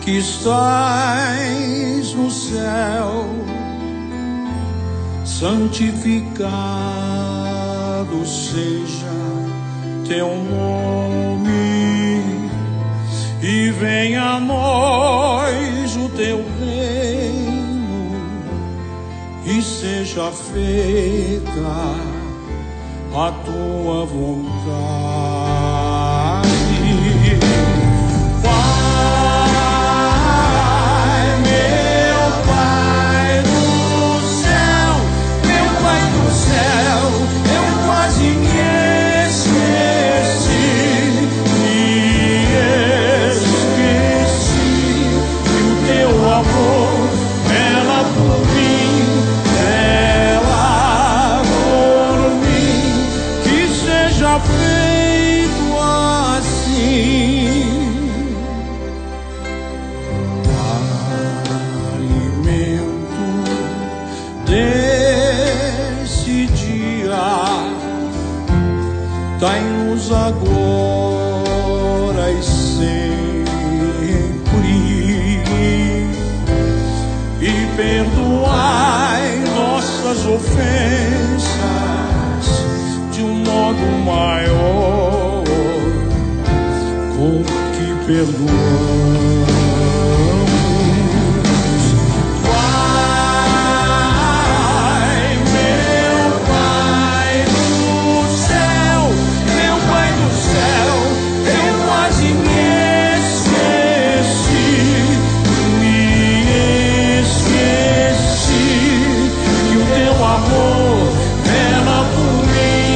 que estás no céu, santificado seja teu nome, e venha a nós o teu reino, e seja feita a tua vontade. Feito assim, alimento desse dia, dai-nos agora e sempre, e perdoai nossas ofensas de um modo maior com que perdoamos. Pai, meu Pai do céu, meu Pai do céu, eu quase me esqueci que o teu amor vela por mim.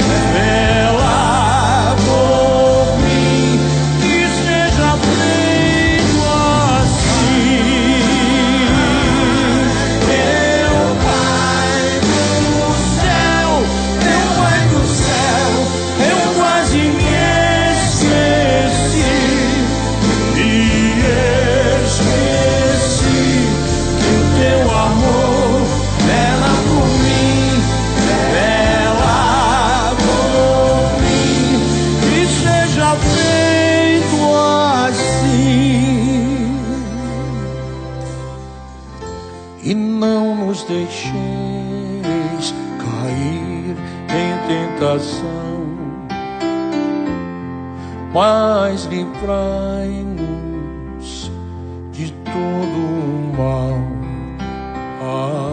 E não nos deixeis cair em tentação, mas livrai-nos de todo o mal.